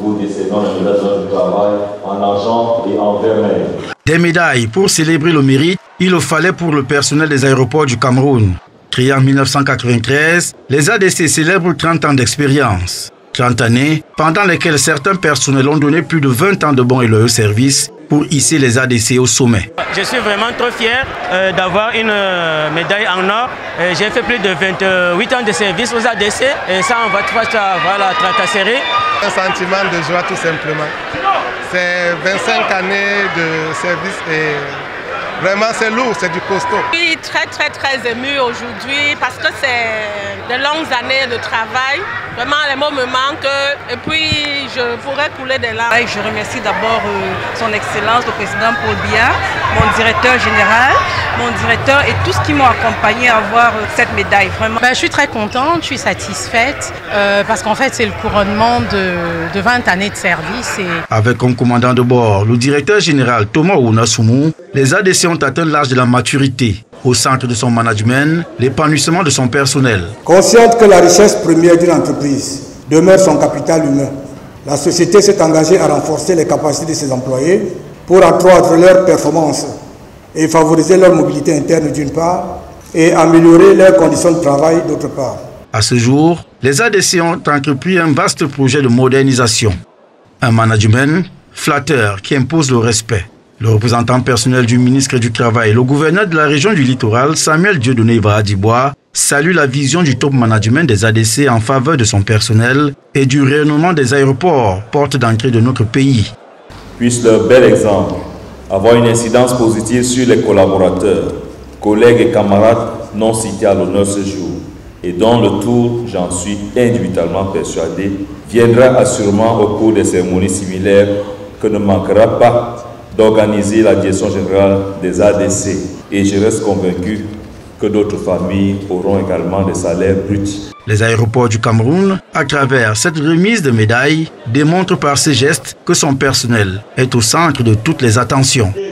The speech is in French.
Vous décernons la médaille du travail en argent et en vermeil. Des médailles pour célébrer le mérite, il le fallait pour le personnel des aéroports du Cameroun. Créé en 1993, les ADC célèbrent 30 ans d'expérience. 30 années pendant lesquelles certains personnels ont donné plus de 20 ans de bons et loyaux services pour hisser les ADC au sommet. Je suis vraiment trop fier d'avoir une médaille en or. J'ai fait plus de 28 ans de service aux ADC et ça, on va voir la tracasserie. Un sentiment de joie tout simplement. C'est 25 années de service et vraiment c'est lourd, c'est du costaud. Je suis très émue aujourd'hui parce que c'est de longues années de travail. Vraiment les mots me manquent et puis je pourrais couler des larmes. Je remercie d'abord son Excellence, le président Paul Biya, mon directeur général, mon directeur et tous qui m'ont accompagné à avoir cette médaille. Vraiment. Je suis très contente, je suis satisfaite parce qu'en fait c'est le couronnement de 20 années de service. Avec comme commandant de bord le directeur général Thomas Ounassoumou, les ADC ont atteint l'âge de la maturité. Au centre de son management, l'épanouissement de son personnel. Consciente que la richesse première d'une entreprise demeure son capital humain, la société s'est engagée à renforcer les capacités de ses employés pour accroître leurs performances et favoriser leur mobilité interne d'une part et améliorer leurs conditions de travail d'autre part. À ce jour, les ADC ont entrepris un vaste projet de modernisation. Un management flatteur qui impose le respect. Le représentant personnel du ministre du Travail, le gouverneur de la région du Littoral, Samuel Dieudonné Ibrahadibois, salue la vision du top management des ADC en faveur de son personnel et du rayonnement des aéroports, porte d'entrée de notre pays. Puisse leur bel exemple avoir une incidence positive sur les collaborateurs, collègues et camarades non cités à l'honneur ce jour et dont le tour, j'en suis individuellement persuadé, viendra assurément au cours des cérémonies similaires que ne manquera pas d'organiser la direction générale des ADC. Et je reste convaincu que d'autres familles auront également des salaires bruts. Les aéroports du Cameroun, à travers cette remise de médailles, démontrent par ces gestes que son personnel est au centre de toutes les attentions.